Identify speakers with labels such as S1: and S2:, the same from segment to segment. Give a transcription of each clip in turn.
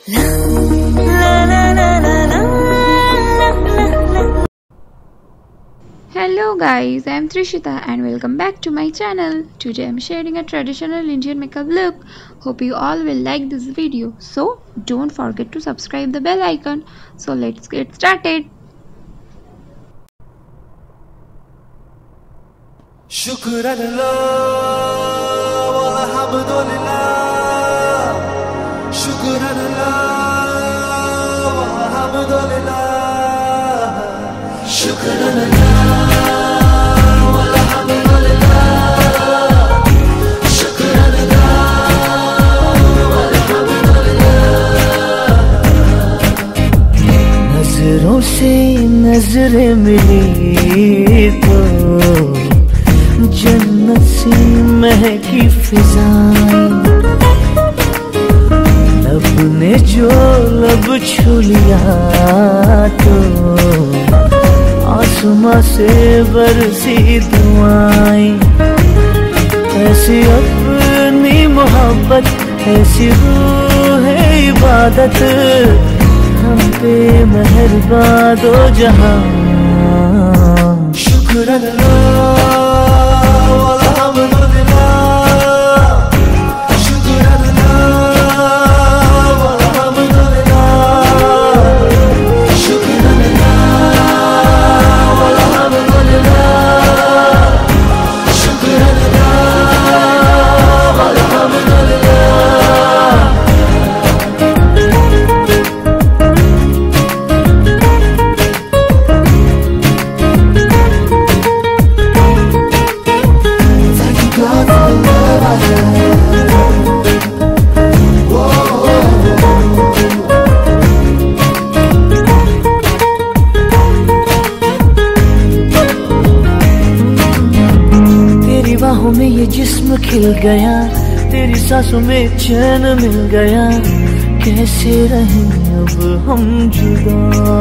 S1: Hello guys, I am Trishita and welcome back to my channel. Today I am sharing a traditional Indian makeup look. Hope you all will like this video. So don't forget to subscribe the bell icon. So let's get started.
S2: Shukran Allah walhamdulillah. Shukran Allah walhamdulillah. Shukran Allah walhamdulillah. Shukran Allah walhamdulillah. नजरों से नजरें मिली तो जन्नत सी महकी फिजाएं, लब ने जो लब छू लिया तो आसमां से बरसी दुआएं। ऐसी अपनी मोहब्बत, ऐसी रूह है इबादत, हम पे मेहरबान दो जहां। शुक्र अल्लाह में ये जिस्म खिल गया, तेरी सांसों में चैन मिल गया। कैसे रहें अब हम जुदा,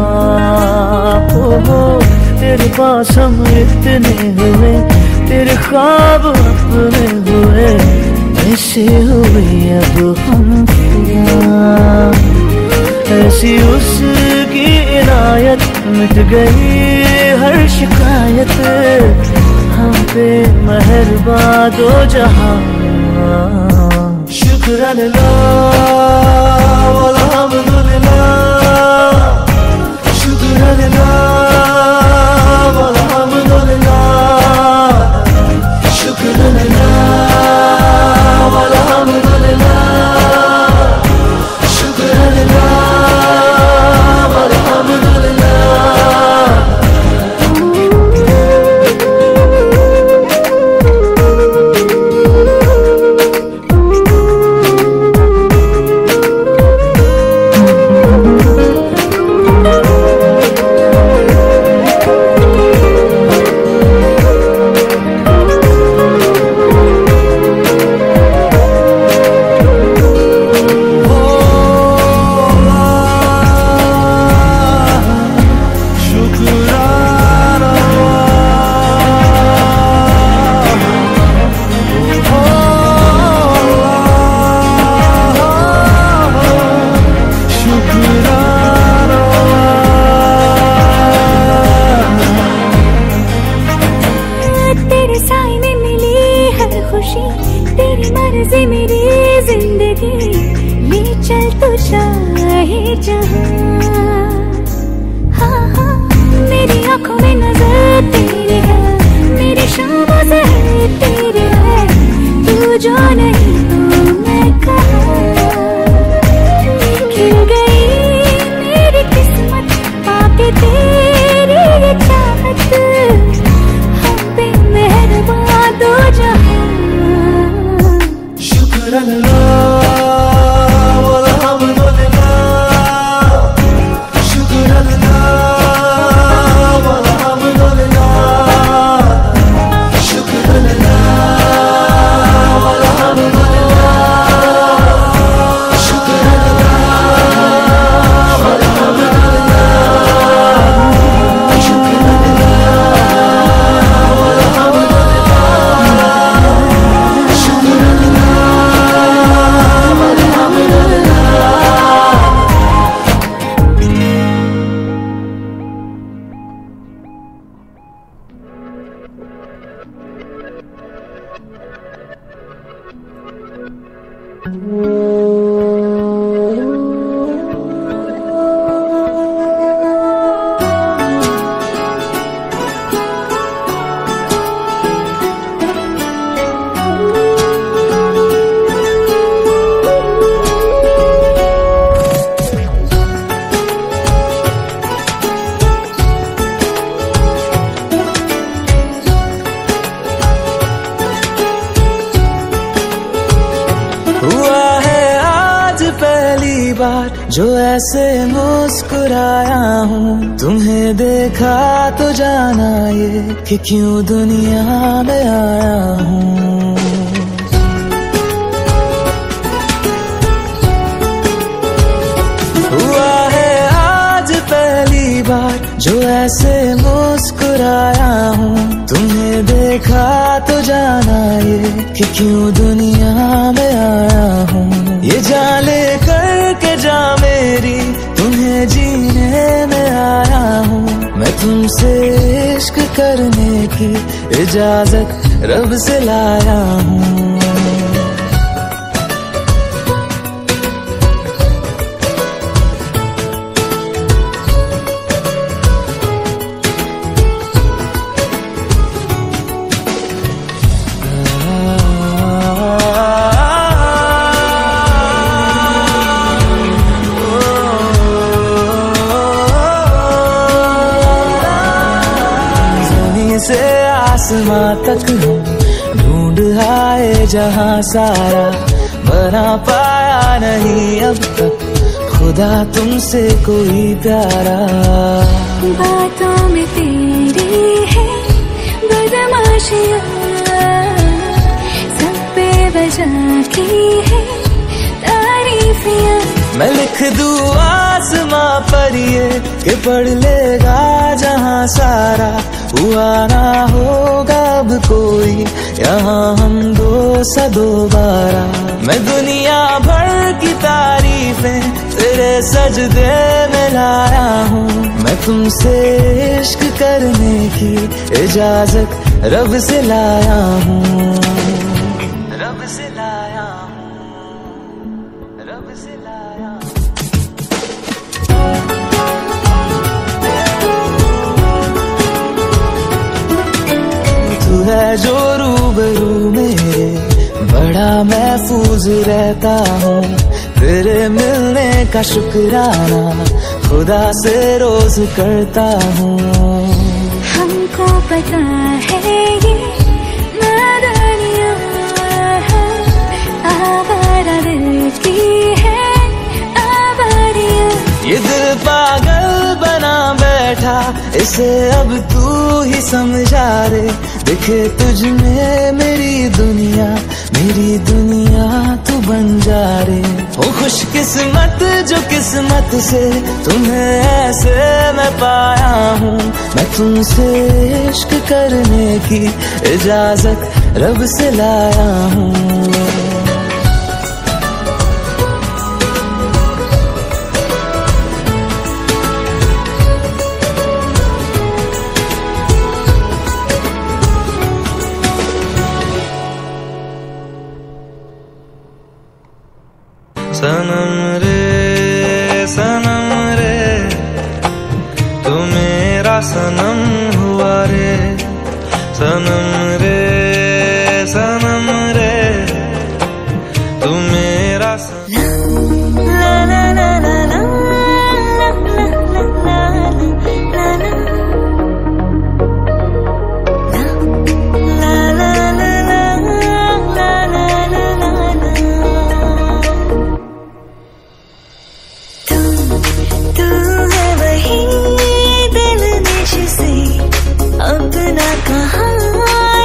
S2: हो तेरे पास हम इतने हुए, तेरे ख्वाब अपने हुए, ऐसे हुए अब हम फिदा। ऐसी उसकी इनायत, मिट गई हर शिकायत, हम पे मेहरबान दो जहां। शुक्र अल्लाह वल्हम्दुलिल्लाह। शुक्र अल्लाह वल्हम्दुलिल्लाह। शुक्र अल्लाह वल्हम्दुलिल्लाह। शुक्र अल्लाह वल्हम्दुलिल्लाह। तेरी मर्जी मेरी जिंदगी, ले चल तू चाहे जहां। हाँ हाँ मेरी आंखों में नजर तेरी है, मेरी शामों से तेरी है, तू जो नहीं तो मैं कहाँ। खिल गई मेरी किस्मत पाके तेरी ये चाहत, हम पे मेहरबान दो जहां। शुक्र अल्लाह वल्हम्दुलिल्लाह। शुक्र अल्लाह वल्हम्दुलिल्लाह। शुक्र अल्लाह वल्हम्दुलिल्लाह। बार जो ऐसे मुस्कुराया हूँ, तुम्हें देखा तो जाना ये कि क्यों दुनिया में आया हूँ। हुआ है आज पहली बार जो ऐसे मुस्कुराया हूँ, तुम्हें देखा तो जाना ये कि क्यों दुनिया में आया हूँ। ये जान ले करके जा मेरी, तुम्हें जीने में आया हूँ। मैं तुमसे इश्क करने की इजाजत रब से लाया हूँ। से आसमां तक हम ढूंढ आए जहां सारा, बना पाया नहीं अब तक खुदा तुमसे कोई प्यारा।
S3: बातों में तेरी है बदमाशियाँ, सब पे वजह की है तारीफियाँ।
S2: मैं लिख दूँ आसमां पर ये कि पढ़ लेगा जहां सारा, हुआ ना होगा अब कोई यहाँ हम दो सा दोबारा। मैं दुनिया भर की तारीफें तेरे सजदे में लाया हूँ। मैं तुमसे इश्क करने की इजाजत रब से लाया हूँ। रब से लाया हूँ, रब से लाया हूँ। तू है जो रूबरू मेरे, बड़ा महफूज रहता हूँ। तेरे मिलने का शुक्राना खुदा से रोज करता हूँ।
S3: हमको पता है ये नादानियाँ आवारा दिल की है आवारियाँ।
S2: ये दिल पागल बना बैठा, इसे अब तू ही समझा रे। दिखे तुझ में मेरी दुनिया तू बन जा रे। ओ खुशकिस्मत जो किस्मत से तुम्हें ऐसे मैं पाया हूँ। मैं तुमसे इश्क करने की इजाजत रब से लाया हूँ। सनम रे तू मेरा सनम हुआ रे। सनम रे तू मेरा
S3: अपना कहाँ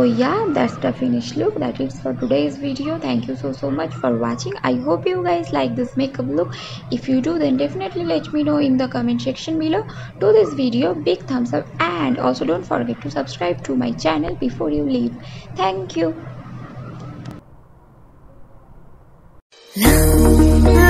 S1: yeah, that's the finished look. That is for today's video. Thank you so much for watching. I hope you guys like this makeup look. If you do, then definitely let me know in the comment section below. To this video, big thumbs up, and also don't forget to subscribe to my channel before you leave. Thank you.
S3: La, la,